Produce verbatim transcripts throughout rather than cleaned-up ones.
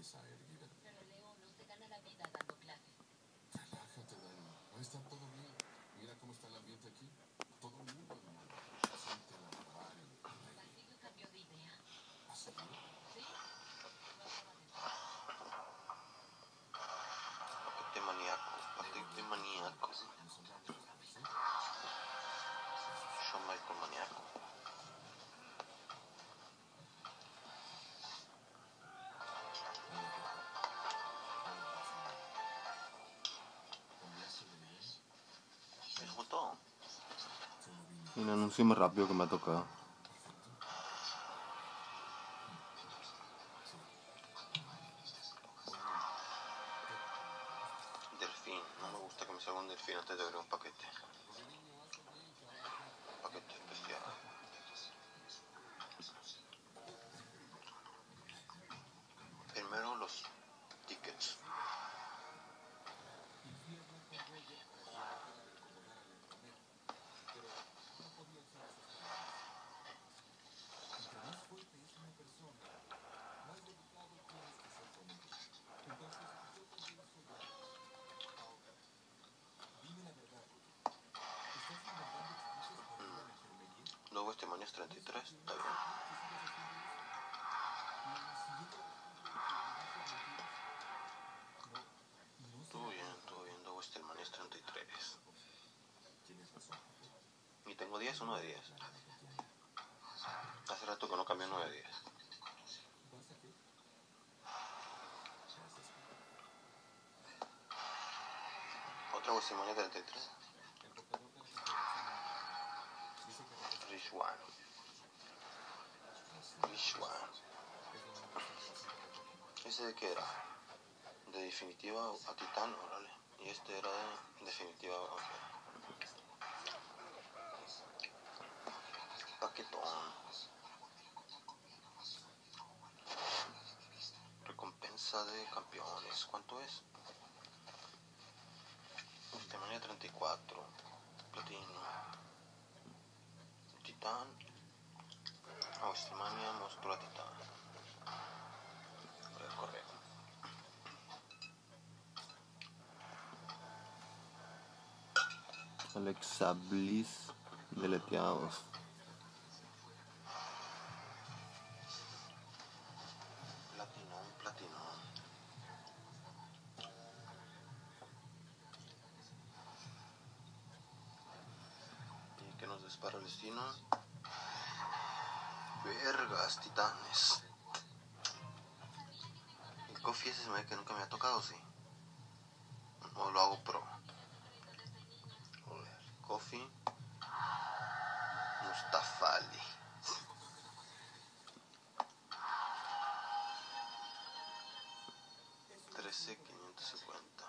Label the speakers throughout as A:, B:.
A: cabeza erguida. Pero León, usted gana la vida dando clases. Relájate, Dani. Va a estar todo bien. Mira cómo está el ambiente aquí. Todo el mundo admirando. La gente la laboral. Basilio cambió de idea. ¿Ah, seguro? Sí.
B: Paquete maníaco, paquete maníaco. Shawn Michael maníaco. ¿Eso todo?
C: Un anuncio más rápido que me ha tocado.
B: Delfín, no me gusta que me salga un delfín antes de abrir un paquete. Paquete especial. Primero los tickets. Luego este Manias treinta y tres, está bien. Todo bien, todo bien. Luego este Manias treinta y tres. Y tengo diez, uno de diez. Hace rato que no cambié nueve de diez. Otra Westimania treinta y tres. Rishwan. Rishwan. ¿Ese de qué era? De definitiva a Titán, órale. Y este era de definitiva a okay. Paquetón. Recompensa de campeones. ¿Cuánto es? Westimania treinta y cuatro. Platino. Titán. A Westimania mostró a Titán. Por el correo.
C: Alexa Bliss deleteados.
B: Platinum, Platinum. ¿Y qué nos dispara el destino? Vergas, titanes. El coffee ese se me ve que nunca me ha tocado, sí. O lo hago pro. Coffee. Mustafa Ali. trece quinientos cincuenta.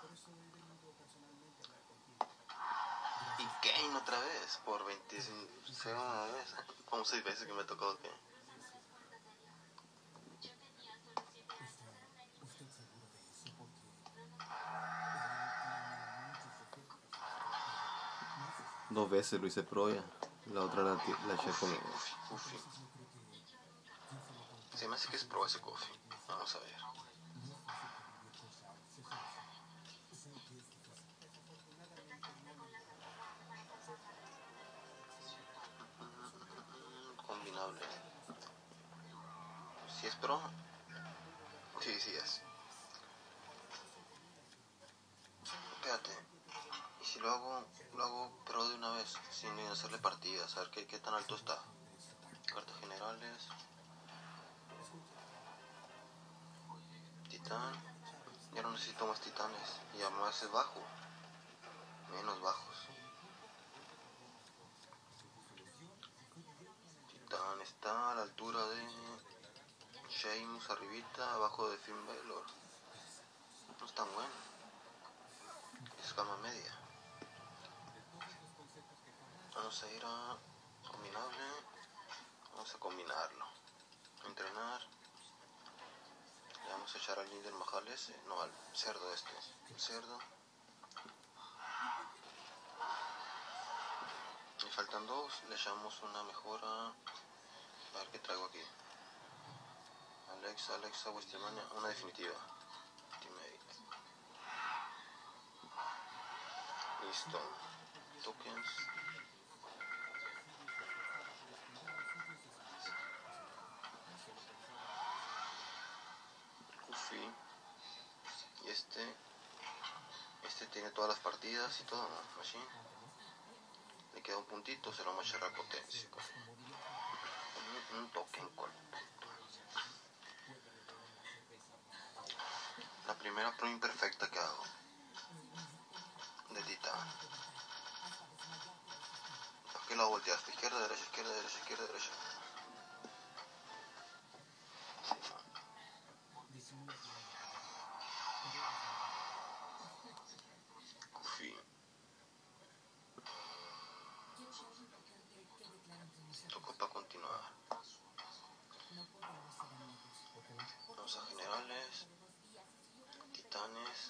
B: Y Kane otra vez. Por veinticinco. Segunda vez. Como seis veces que me ha tocado Kane.
C: Dos veces lo hice pro ya. La otra la, la eché conmigo.
B: Coffee. Se me hace que es pro ese coffee. Vamos a ver. Combinable. Si es pro. Sí, sí es. Espérate. Y si lo hago, lo hago pro de una vez, sin hacerle partidas, a ver qué, qué tan alto está. Cartas generales. Titán. Ya no necesito más titanes. Y además es bajo. Menos bajos. Titán está a la altura de Sheamus arribita, abajo de Finn Balor. No es tan bueno. Es gama media. Vamos a ir a combinable. Vamos a combinarlo. Entrenar. Le vamos a echar al líder Mahal ese. No, al cerdo este. El cerdo. Me faltan dos. Le echamos una mejora. A ver qué traigo aquí. Al Alexa, Alexa, Westermania, una definitiva. Ultimate. Listo. Tokens. Goofy. Y este. Este tiene todas las partidas y todo, ¿no? Machine. Le queda un puntito, se lo vamos a echar a potencia. Un, un token con punto. La primera pro imperfecta que hago. De Titán. ¿Por qué la volteaste? Izquierda, derecha, izquierda, derecha, izquierda, derecha. Goofy. Tocó para continuar. Vamos a generales. Titanes.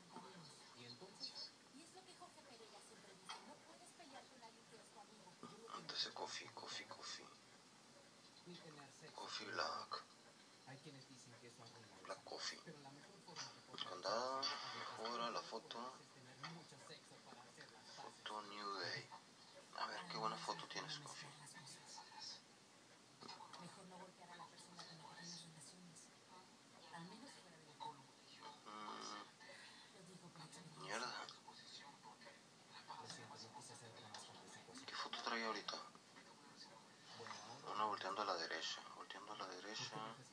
B: Antes de Coffee, Coffee, Coffee. Coffee Black. Black Coffee. Condado, mejora la foto. Foto New Day. A ver qué buena foto tienes, Coffee. Mm, mierda. ¿Qué foto trae ahorita? Una volteando a la derecha. Volteando a la derecha.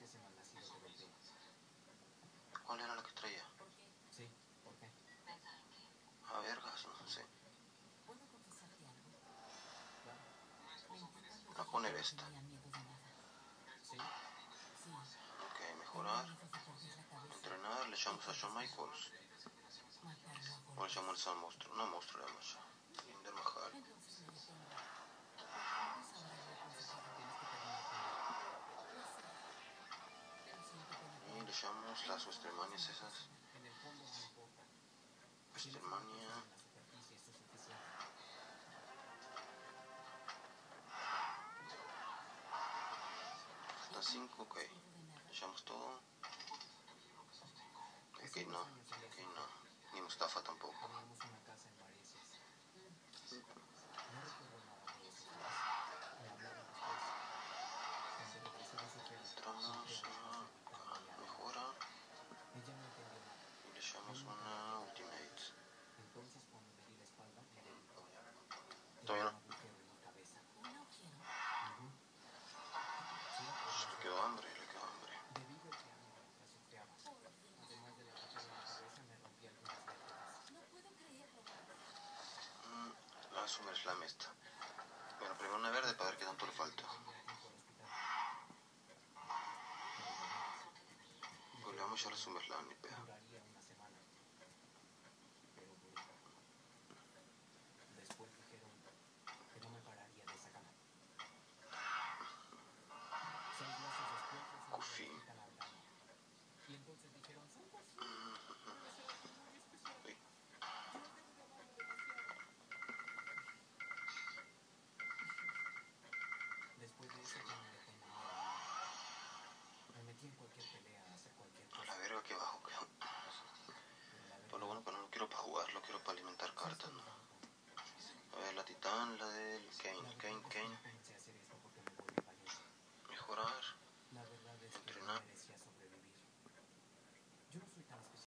B: ¿Cuál era la que traía? A vergas, no sé. Voy a poner esta. Ok, mejorar. Entrenar, le echamos a Shawn Michaels. O le echamos al monstruo. No, monstruo le vamos a echar. Jinder Mahal. Y le echamos las Westermanias esas. Westermania. Hasta cinco, ok. Le echamos todo. Ok, no. Ok, no. Ni Mustafa tampoco. Entramos a mejora. Y le echamos una ultimate. Todavía no. Le quedó hambre, le quedó hambre. Mm, la SummerSlam esta. Bueno, primero una verde para ver qué tanto le falta. Pues le vamos a echar la SummerSlam, ni pedo.